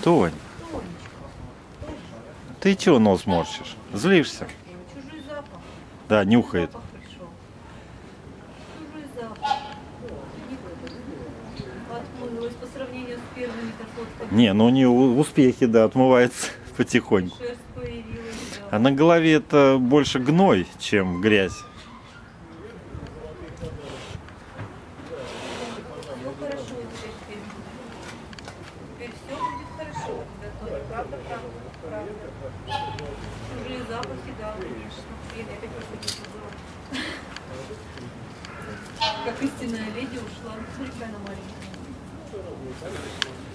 Тонь, ты чего нос морщишь? Злишься? Чужой запах. Да, нюхает. Запах пришел. Чужой запах. Отмылась по сравнению с первыми-то фотками. Не, ну у нее успехи, да, отмывается потихоньку. Шерсть появилась, да. А на голове это больше гной, чем грязь. Все хорошо теперь будет. Теперь все будет хорошо, когда Тоня. Правда, правда. Чужие запахи, да, конечно. Блин, я опять забыла. Как истинная леди ушла. Смотри, какая она маленькая.